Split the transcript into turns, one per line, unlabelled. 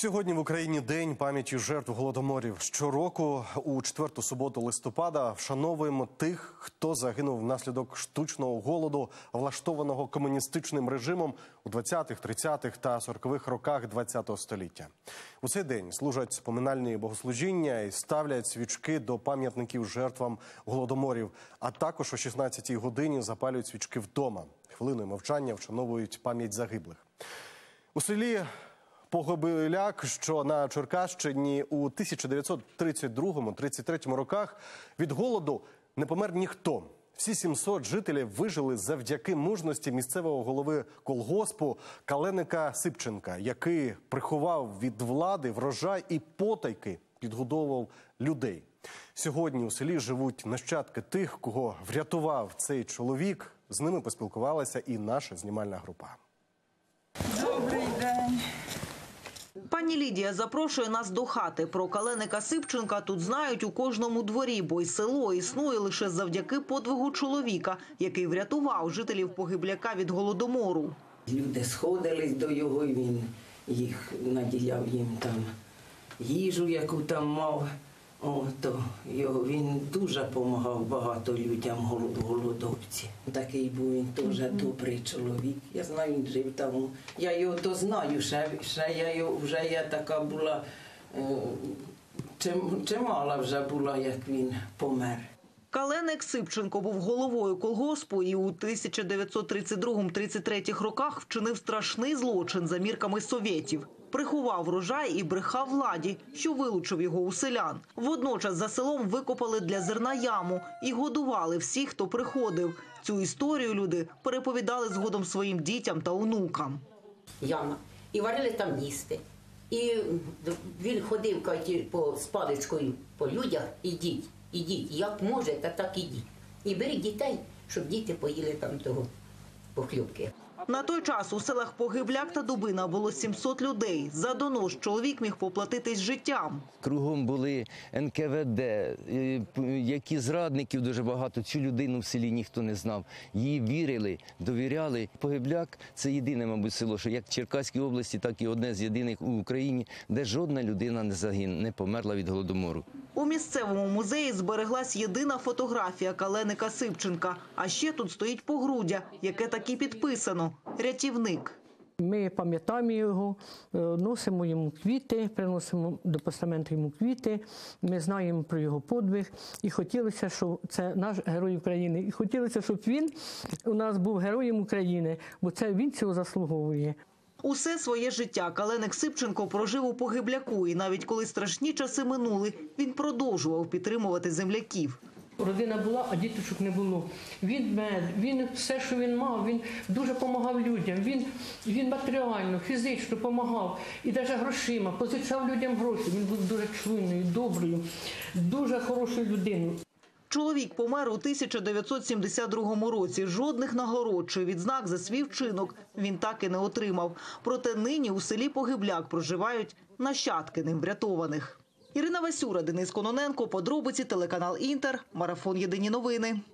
Сьогодні в Україні День пам'яті жертв голодоморів. Щороку у 4-ту суботу листопада вшановуємо тих, хто загинув внаслідок штучного голоду, влаштованого комуністичним режимом у 20-х, 30-х та 40-х роках ХХ століття. У цей день служать поминальні богослужіння і ставлять свічки до пам'ятників жертвам голодоморів, а також о 16-й годині запалюють свічки вдома. Хвилиною мовчання вшановують пам'ять загиблих. У селі Погобиляк, що на Черкащині, у 1932-33 роках від голоду не помер ніхто. Всі 700 жителів вижили завдяки мужності місцевого голови колгоспу Каленика Сипченка, який приховав від влади врожай і потайки підгодовував людей. Сьогодні у селі живуть нащадки тих, кого врятував цей чоловік. З ними поспілкувалася і наша знімальна група.
Добрий день.
Пані Лідія запрошує нас до хати. Про Каленика Сипченка тут знають у кожному дворі, бо й село існує лише завдяки подвигу чоловіка, який врятував жителів Погибляка від голодомору.
Люди сходились до його, і він їх наділяв їм там їжу, яку там мав. Він дуже допомагав багато людям голодовці. Такий був він теж добрий чоловік. Я знаю, він жив там. Я його то знаю, вже я така була, чимала вже була, як він помер.
Каленик Сипченко був головою колгоспу і у 1932-33 роках вчинив страшний злочин за мірками совєтів. Приховав врожай і брехав владі, що вилучив його у селян. Водночас за селом викопали для зерна яму і годували всіх, хто приходив. Цю історію люди переповідали згодом своїм дітям та онукам.
Яма. І варили там їсти. І він ходив з паличкою по людях: ідіть, як можете, так ідіть. І беріть дітей, щоб діти поїли там того похлюбки.
На той час у селах Погибляк та Дубина було 700 людей. За донос чоловік міг поплатитись життям.
Кругом були НКВД, які зрадників дуже багато. Цю людину в селі ніхто не знав. Їй вірили, довіряли. Погибляк – це єдине, мабуть, село, що як в Черкаській області, так і одне з єдиних у Україні, де жодна людина не померла від голодомору.
У місцевому музеї збереглась єдина фотографія Каленика Сипченка. А ще тут стоїть погруддя, яке так і підписано – «Рятівник».
Ми пам'ятаємо його, носимо йому квіти, приносимо до постаменту йому квіти. Ми знаємо про його подвиг. І хотілося, щоб це наш герой України. І хотілося, щоб він у нас був героєм України, бо це він цього заслуговує.
Усе своє життя Каленик Сипченко прожив у Погибляку. І навіть коли страшні часи минули, він продовжував підтримувати земляків.
Родина була, а діточок не було. Він все, що він мав, він дуже допомагав людям. Він матеріально, фізично допомагав. І навіть грошима, позичав людям гроші. Він був дуже чуйною, доброю, дуже хорошою людиною.
Чоловік помер у 1972 році. Жодних нагород чи відзнак за свій вчинок він так і не отримав. Проте нині у селі Погибляк проживають нащадки ним врятованих. Ірина Васюра, Денис Кононенко, подробиці, телеканал «Інтер», марафон «Єдині новини».